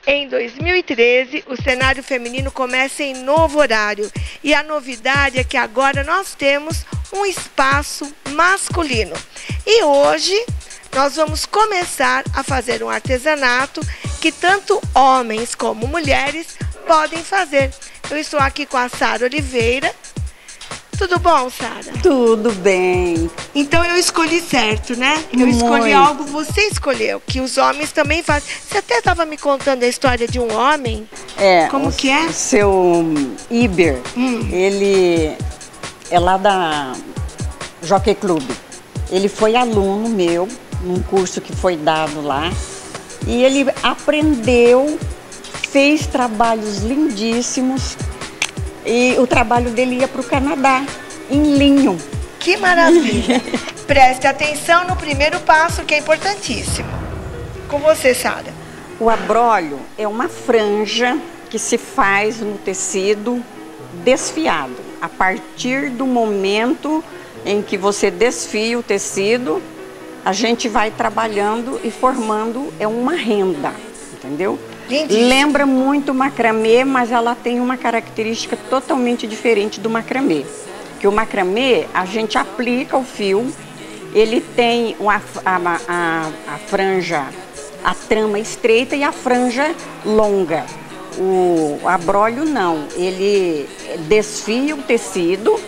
Em 2013, o cenário feminino começa em novo horário e a novidade é que agora nós temos um espaço masculino. E hoje nós vamos começar a fazer um artesanato que tanto homens como mulheres podem fazer. Eu estou aqui com a Sara Oliveira. Tudo bom, Sara? Tudo bem. Então eu escolhi certo, né? Eu escolhi algo, você escolheu, que os homens também fazem. Você até estava me contando a história de um homem. Como que é? O seu Iber, ele é lá da Jockey Club. Ele foi aluno meu, num curso que foi dado lá. E ele aprendeu, fez trabalhos lindíssimos. E o trabalho dele ia para o Canadá, em linho. Que maravilha! Preste atenção no primeiro passo, que é importantíssimo. Com você, Sara. O abrolho é uma franja que se faz no tecido desfiado. A partir do momento em que você desfia o tecido, a gente vai trabalhando e formando uma renda, entendeu? Lindíssimo. Lembra muito o macramê, mas ela tem uma característica totalmente diferente do macramê. Que o macramê, a gente aplica o fio, ele tem a franja, a trama estreita e a franja longa. O abrolho não, ele desfia o tecido.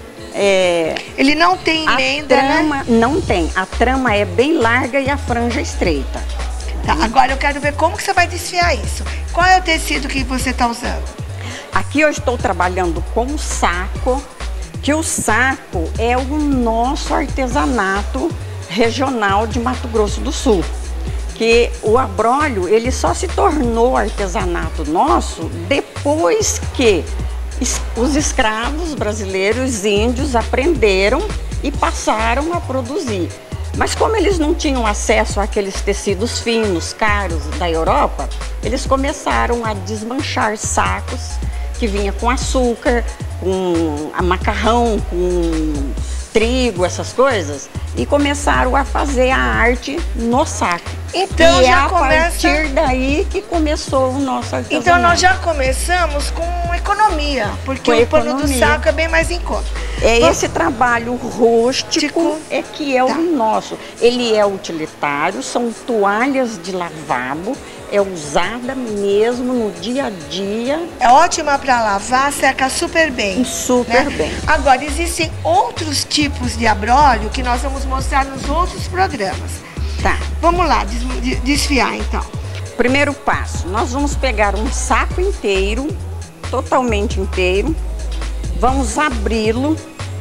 Ele não tem emenda, né? Não tem, a trama é bem larga e a franja estreita. Tá, agora eu quero ver como que você vai desfiar isso. Qual é o tecido que você está usando? Aqui eu estou trabalhando com o saco, que o saco é o nosso artesanato regional de Mato Grosso do Sul. Que o abrolho, ele só se tornou artesanato nosso depois que os escravos brasileiros índios aprenderam e passaram a produzir. Mas como eles não tinham acesso àqueles tecidos finos, caros da Europa, eles começaram a desmanchar sacos que vinha com açúcar, com macarrão, com trigo, essas coisas, e começaram a fazer a arte no saco. Então, e já a partir daí que começou o nosso artesanato. Então nós já começamos com economia, porque o pano do saco é bem mais em conta. Esse trabalho rústico é que é o nosso. Ele é utilitário, são toalhas de lavabo, é usada mesmo no dia a dia. É ótima para lavar, seca super bem. Super bem. Agora, existem outros tipos de abrolho que nós vamos mostrar nos outros programas. Tá. Vamos lá, desfiar então. Primeiro passo, nós vamos pegar um saco inteiro, totalmente inteiro. Vamos abri-lo,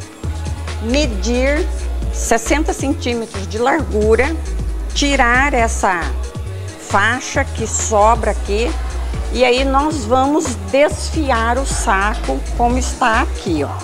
medir 60 centímetros de largura, tirar essa faixa que sobra aqui e aí nós vamos desfiar o saco como está aqui, ó.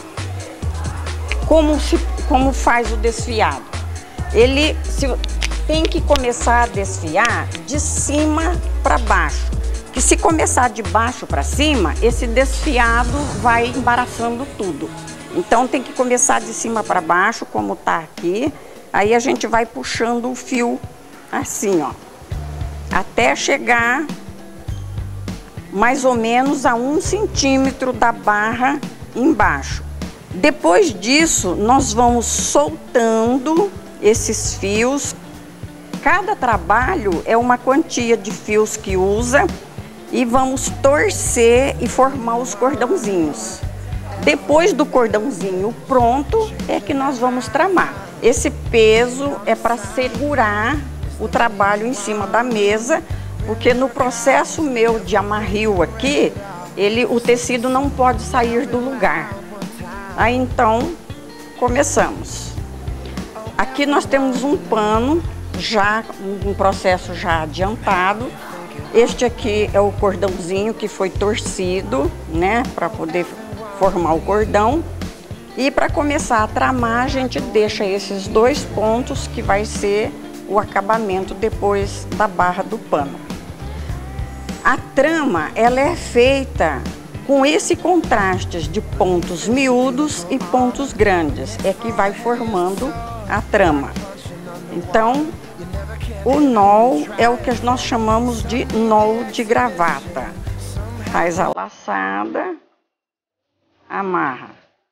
Como faz o desfiado? Ele tem que começar a desfiar de cima para baixo. Que se começar de baixo para cima, esse desfiado vai embaraçando tudo. Então tem que começar de cima para baixo, como tá aqui. Aí a gente vai puxando o fio assim, ó, até chegar mais ou menos a 1 centímetro da barra embaixo. Depois disso, nós vamos soltando esses fios. Cada trabalho é uma quantia de fios que usa. E vamos torcer e formar os cordãozinhos. Depois do cordãozinho pronto, é que nós vamos tramar. Esse peso é para segurar o trabalho em cima da mesa, porque no processo meu de amarrio aqui, o tecido não pode sair do lugar. Aí então, começamos. Aqui nós temos um pano, já um processo já adiantado. Este aqui é o cordãozinho que foi torcido, né, para poder formar o cordão. E para começar a tramar, a gente deixa esses 2 pontos que vai ser o acabamento depois da barra do pano. A trama, ela é feita com esse contraste de pontos miúdos e pontos grandes, é que vai formando a trama. Então, O nó é o que nós chamamos de nó de gravata. Faz a laçada, amarra.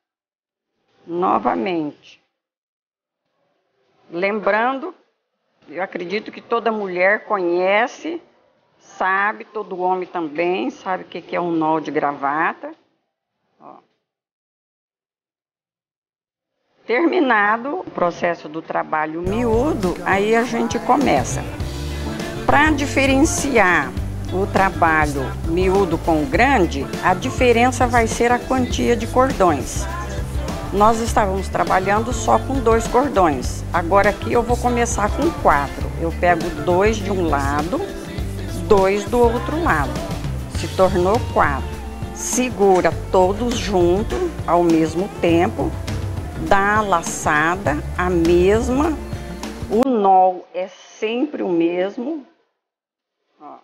Novamente. Lembrando, eu acredito que toda mulher conhece, sabe, todo homem também sabe o que é um nó de gravata. Ó. Terminado o processo do trabalho miúdo, aí a gente começa. Para diferenciar o trabalho miúdo com o grande, a diferença vai ser a quantia de cordões. Nós estávamos trabalhando só com 2 cordões. Agora aqui eu vou começar com 4. Eu pego 2 de um lado, 2 do outro lado. Se tornou 4. Segura todos juntos ao mesmo tempo. Dá a laçada, a mesma. O nó é sempre o mesmo. Ó.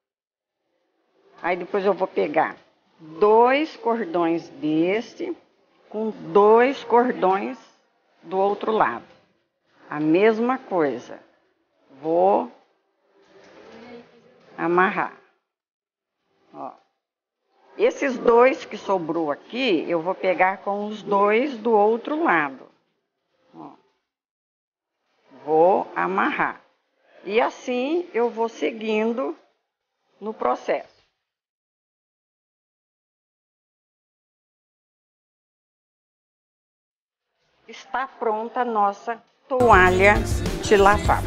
Aí depois eu vou pegar 2 cordões deste com 2 cordões do outro lado. A mesma coisa. Vou amarrar. Ó. Esses 2 que sobrou aqui, eu vou pegar com os 2 do outro lado. Ó. Vou amarrar. E assim eu vou seguindo no processo. Está pronta a nossa toalha de lavar.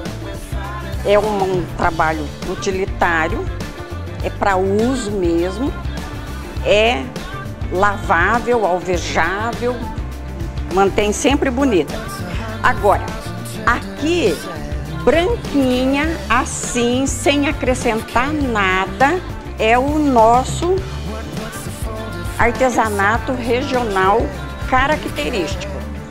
É um trabalho utilitário, é para uso mesmo, é lavável, alvejável, mantém sempre bonita. Agora, aqui, branquinha, assim, sem acrescentar nada, é o nosso artesanato regional característico.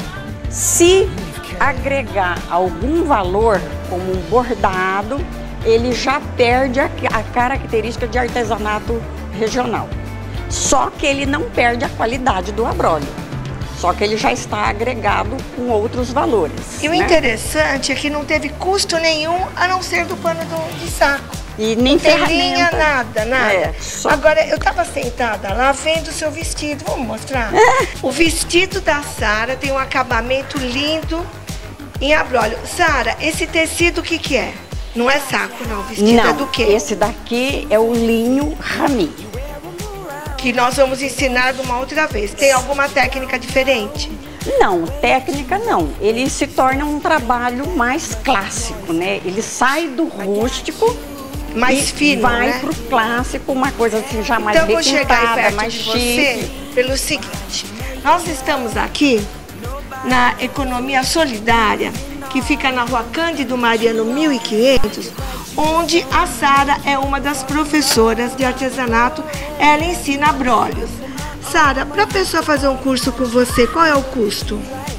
Se agregar algum valor, como um bordado, ele já perde a característica de artesanato regional. Só que ele não perde a qualidade do abrolho. Só que ele já está agregado com outros valores. E o interessante é que não teve custo nenhum, a não ser do pano de saco. E nem ferramenta, nada. Só... Agora, eu estava sentada lá vendo o seu vestido. Vamos mostrar? O vestido da Sara tem um acabamento lindo em abrolho. Sara, esse tecido o que é? Não é saco, não. O vestido é do quê? Esse daqui é o linho rami. Que nós vamos ensinar uma outra vez. Tem alguma técnica diferente? Não, técnica não. Ele se torna um trabalho mais clássico, né? Ele sai do rústico mais fino, vai, né? Pro clássico, uma coisa assim já mais requintada, vou chegar perto mais de chique. você pelo seguinte. Nós estamos aqui na Economia Solidária, que fica na Rua Cândido Mariano 1500, onde a Sara é uma das professoras de artesanato. Ela ensina abrolhos. Sara, para a pessoa fazer um curso com você, qual é o custo?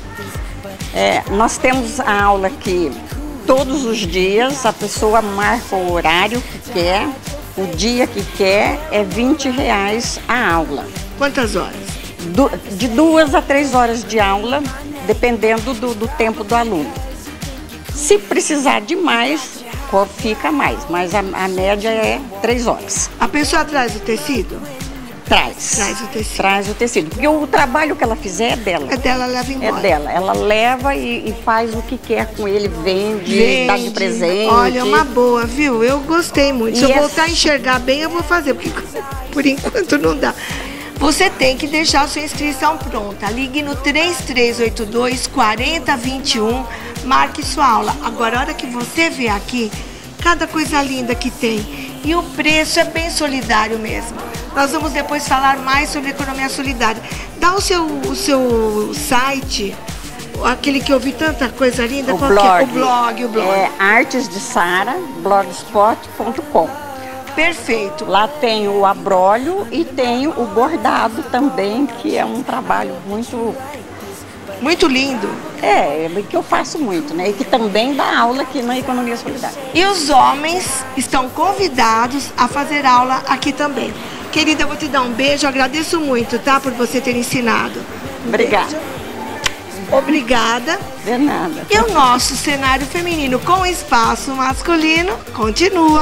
Nós temos a aula aqui todos os dias, a pessoa marca o horário que quer, o dia que quer, é R$20 a aula. Quantas horas? De 2 a 3 horas de aula, dependendo do tempo do aluno. Se precisar de mais, fica mais, mas a média é 3 horas. A pessoa traz o tecido? Traz o tecido. Traz o tecido, porque o trabalho que ela fizer é dela. É dela, leva embora. É dela. Ela leva e faz o que quer com ele, vende, dá de presente. Olha, uma boa, viu? Eu gostei muito. Se eu voltar a enxergar bem, eu vou fazer, porque por enquanto não dá. Você tem que deixar a sua inscrição pronta. Ligue no 3382-4021, marque sua aula. Agora, a hora que você vê aqui, cada coisa linda que tem. E o preço é bem solidário mesmo. Nós vamos depois falar mais sobre economia solidária. Dá o seu site, aquele que eu vi tanta coisa linda. O blog. O blog. É Artes de Sara, blogspot.com. Perfeito. Lá tem o abrolho e tem o bordado também, que é um trabalho muito lindo. Que eu faço muito, né? E que também dá aula aqui na Economia Solidária. E os homens estão convidados a fazer aula aqui também. Querida, eu vou te dar um beijo, eu agradeço muito, tá? Por você ter ensinado. Obrigada. Beijo. Obrigada. De nada. E o nosso cenário feminino com espaço masculino continua.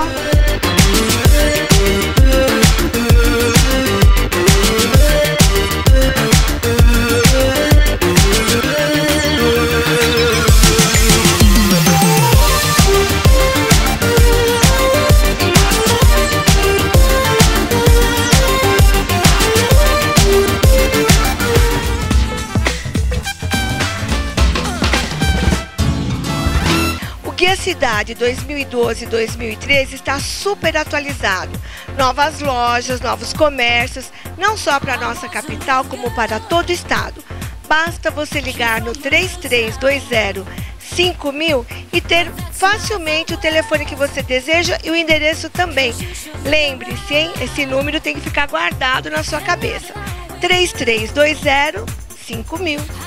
Guia Cidade 2012-2013 está super atualizado. Novas lojas, novos comércios, não só para a nossa capital, como para todo o estado. Basta você ligar no 3320-5000 e ter facilmente o telefone que você deseja e o endereço também. Lembre-se, hein? Esse número tem que ficar guardado na sua cabeça. 3320-5000.